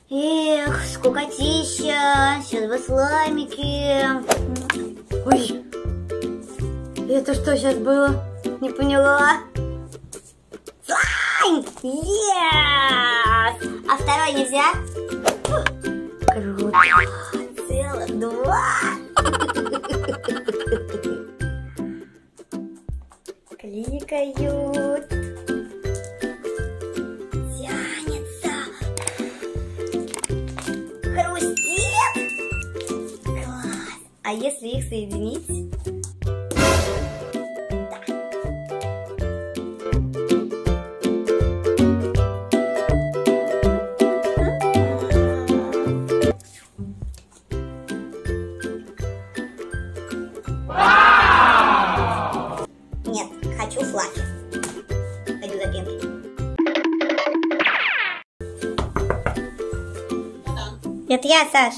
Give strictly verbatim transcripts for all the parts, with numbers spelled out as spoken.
Эх, скукотища. Сейчас бы слаймики. Ой, это что сейчас было? Не поняла. Слайм! Yes! А второй нельзя? Круто. Целых два. Кликают. Тянется. Хрустит. Класс. А если их соединить? Нет, хочу флаффи. Пойду за пенкой. Это я, Саш.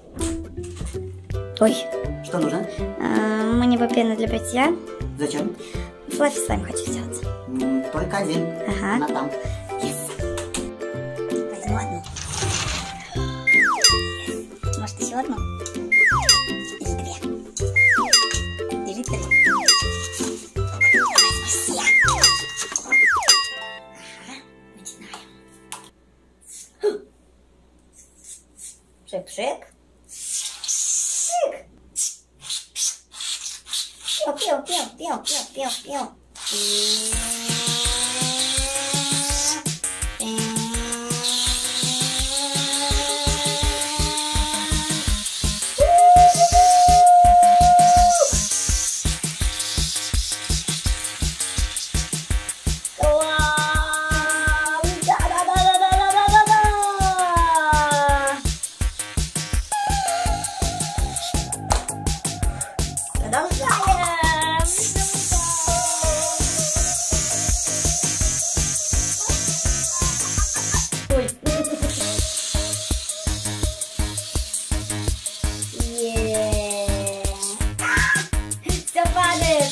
Ой. Что нужно? А, мне бы пена для бритья. Зачем? Флаффи слайм хочу сделать. М, Только один. Ага. Она там. Yes. Возьму одну. Yes. Может, еще одну? Или две? Или три? Все. Ага, начинаем. Шик-шик. Шик. Пел, пел, пел, пел, пел, пел, пел. Все падает.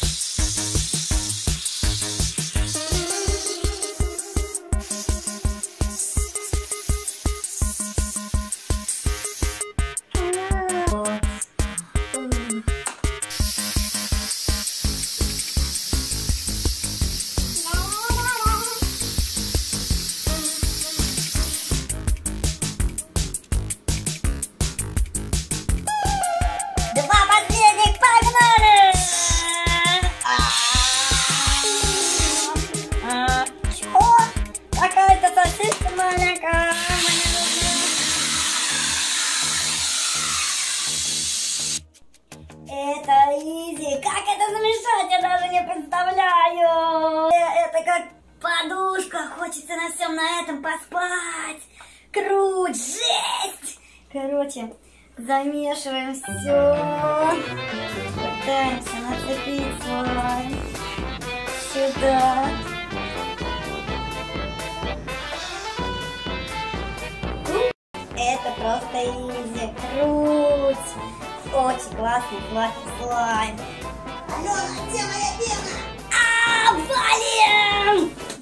Два последних, погнали! Чего? Какая-то сосиска маленькая. Это изи. Как это замешать, я даже не представляю. Это как подушка. Хочется на всем на этом поспать. Круть, жесть. Короче, замешиваем все. Пытаемся нацепить слайм сюда. Это просто изи. Круть. Очень классный флаффи слайм. Алена, где моя пена? А, валим!